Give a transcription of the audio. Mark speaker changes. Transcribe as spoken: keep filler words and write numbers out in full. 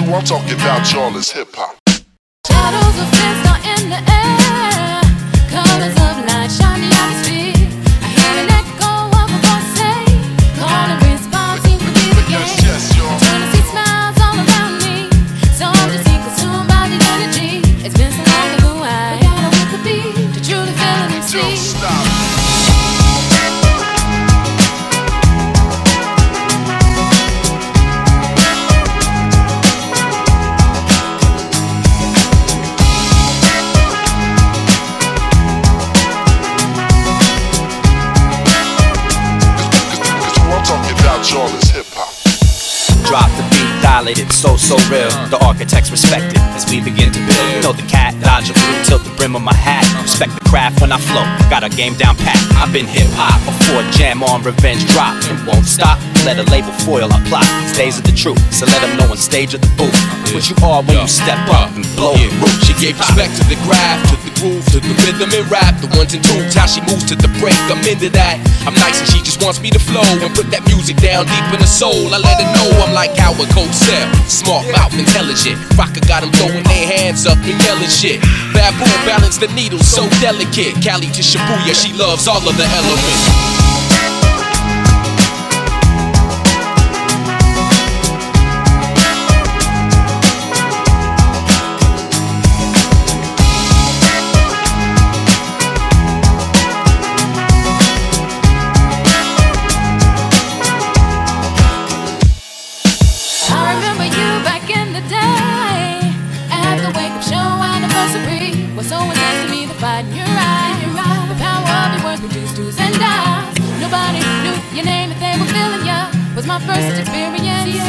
Speaker 1: who I'm talking about, y'all, is hip-hop.
Speaker 2: Shadows of fist are in the air, colors of light shine the atmosphere. I hear an echo of a voice say, call and response seems to be the game.
Speaker 1: Yes, yes, y'all.
Speaker 2: Turn to see smiles all around me, so I'm just being consumed by the energy. It's been so long ago I gotta with the beat to truly feel and see.
Speaker 1: Don't stop. Y'all is hip-hop.
Speaker 3: Drop the beat, dilated, so, so real. The architects respect it as we begin to build. You know the cat, dodge a blue, tilt the brim of my hat. Respect the craft when I flow, got a game down pat. I've been hip-hop before jam on revenge drop. And won't stop, let a label foil our plot. These days are the truth, so let them know on stage of the booth what you are when you step up and blow the roof.
Speaker 4: She gave respect to the craft, to the groove, to the rhythm and rap. The ones and twos, how she moves to the break, I'm into that. I'm nice and she just wants me to flow and put that music down deep in the soul. I let her know I'm like Howard Cosell, smart mouth, intelligent. Rocker got them throwing their hands up and yelling shit. Baboon balance the needle, so delicate. Cali to Shibuya, she loves all of the elements.
Speaker 2: What's so intense to me, the fight in your eyes, the power of your words produced twos and dies. Nobody knew your name if they were feeling ya. Was my first experience.